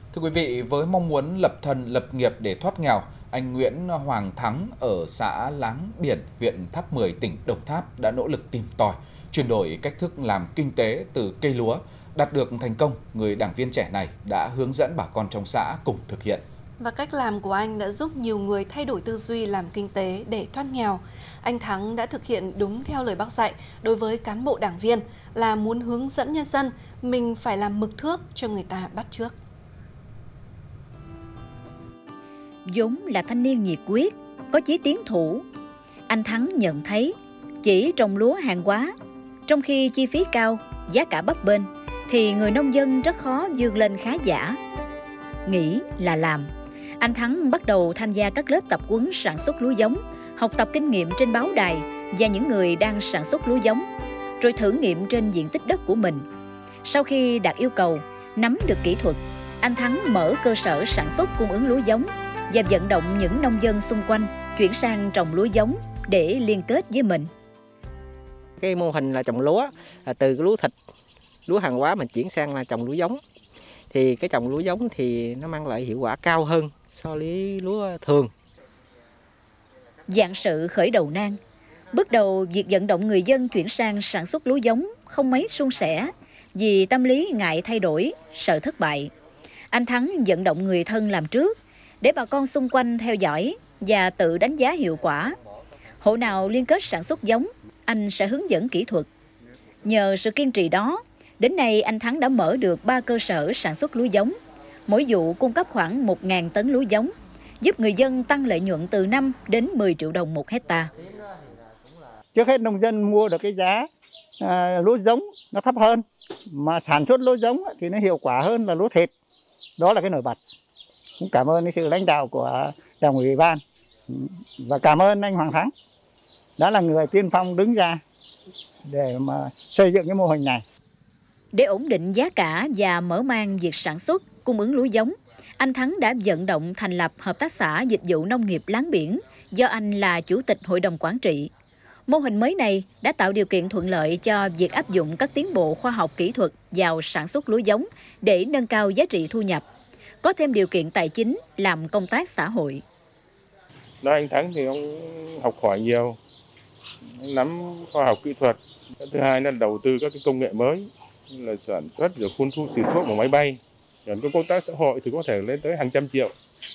Thưa quý vị, với mong muốn lập thân lập nghiệp để thoát nghèo, anh Nguyễn Hoàng Thắng ở xã Láng Biển, huyện Tháp 10, tỉnh Đồng Tháp đã nỗ lực tìm tòi, chuyển đổi cách thức làm kinh tế từ cây lúa. Đạt được thành công, người đảng viên trẻ này đã hướng dẫn bà con trong xã cùng thực hiện. Và cách làm của anh đã giúp nhiều người thay đổi tư duy làm kinh tế để thoát nghèo. Anh Thắng đã thực hiện đúng theo lời Bác dạy đối với cán bộ đảng viên là muốn hướng dẫn nhân dân, mình phải làm mực thước cho người ta bắt chước. Vốn là thanh niên nhiệt quyết, có chí tiến thủ. Anh Thắng nhận thấy chỉ trồng lúa hàng hóa, trong khi chi phí cao, giá cả bấp bênh, thì người nông dân rất khó vươn lên khá giả. Nghĩ là làm, anh Thắng bắt đầu tham gia các lớp tập huấn sản xuất lúa giống, học tập kinh nghiệm trên báo đài và những người đang sản xuất lúa giống, rồi thử nghiệm trên diện tích đất của mình. Sau khi đạt yêu cầu, nắm được kỹ thuật, anh Thắng mở cơ sở sản xuất cung ứng lúa giống và vận động những nông dân xung quanh chuyển sang trồng lúa giống để liên kết với mình. Cái mô hình là trồng lúa, từ cái lúa thịt, lúa hàng hóa mình chuyển sang là trồng lúa giống. Thì cái trồng lúa giống thì nó mang lại hiệu quả cao hơn so với lúa thường. Vạn sự khởi đầu nan. Bước đầu, việc vận động người dân chuyển sang sản xuất lúa giống không mấy suôn sẻ vì tâm lý ngại thay đổi, sợ thất bại. Anh Thắng vận động người thân làm trước để bà con xung quanh theo dõi và tự đánh giá hiệu quả. Hộ nào liên kết sản xuất giống, anh sẽ hướng dẫn kỹ thuật. Nhờ sự kiên trì đó, đến nay anh Thắng đã mở được 3 cơ sở sản xuất lúa giống. Mỗi vụ cung cấp khoảng 1.000 tấn lúa giống, giúp người dân tăng lợi nhuận từ 5 đến 10 triệu đồng một hectare. Trước hết nông dân mua được cái giá lúa giống nó thấp hơn, mà sản xuất lúa giống thì nó hiệu quả hơn là lúa thịt. Đó là cái nổi bật. Cũng cảm ơn sự lãnh đạo của Đảng ủy ban và cảm ơn anh Hoàng Thắng đã là người tiên phong đứng ra để mà xây dựng cái mô hình này. Để ổn định giá cả và mở mang việc sản xuất, cung ứng lúa giống, anh Thắng đã vận động thành lập Hợp tác xã Dịch vụ Nông nghiệp Láng Biển do anh là Chủ tịch Hội đồng Quản trị. Mô hình mới này đã tạo điều kiện thuận lợi cho việc áp dụng các tiến bộ khoa học kỹ thuật vào sản xuất lúa giống để nâng cao giá trị thu nhập, có thêm điều kiện tài chính làm công tác xã hội. Nói anh Thắng thì ông học hỏi nhiều, nắm khoa học kỹ thuật. Thứ hai là đầu tư các cái công nghệ mới, là sản xuất rồi phun thuốc xịt thuốc bằng máy bay. Còn cái công tác xã hội thì có thể lên tới hàng trăm triệu.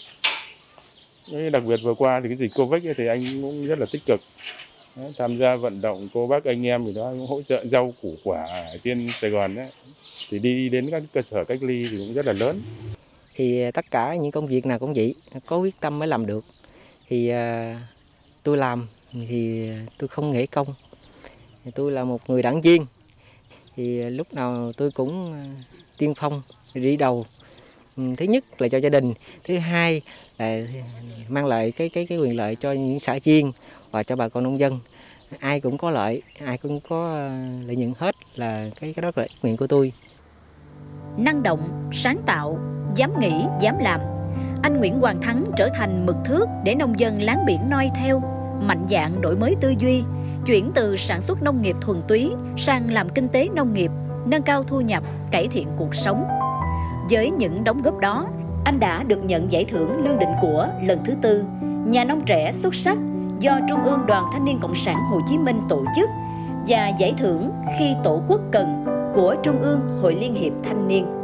Đặc biệt vừa qua thì cái dịch Covid thì anh cũng rất là tích cực. Tham gia vận động cô bác anh em thì đó cũng hỗ trợ rau củ quả ở trên Sài Gòn ấy. Thì đi đến các cơ sở cách ly thì cũng rất là lớn. Thì tất cả những công việc nào cũng vậy, có quyết tâm mới làm được. Thì tôi làm thì tôi không nể công. Tôi là một người đảng viên. Thì lúc nào tôi cũng tiên phong đi đầu. Thứ nhất là cho gia đình, thứ hai là mang lại cái quyền lợi cho những xã viên và cho bà con nông dân. Ai cũng có lợi, ai cũng có lợi nhuận hết, là cái đó là nguyện của tôi. Năng động, sáng tạo, dám nghĩ, dám làm. Anh Nguyễn Hoàng Thắng trở thành mực thước để nông dân Láng Biển noi theo, mạnh dạn đổi mới tư duy, chuyển từ sản xuất nông nghiệp thuần túy sang làm kinh tế nông nghiệp, nâng cao thu nhập, cải thiện cuộc sống. Với những đóng góp đó, anh đã được nhận giải thưởng Lương Định Của lần thứ 4, nhà nông trẻ xuất sắc do Trung ương Đoàn Thanh niên Cộng sản Hồ Chí Minh tổ chức và giải thưởng Khi Tổ quốc cần của Trung ương Hội Liên hiệp Thanh niên.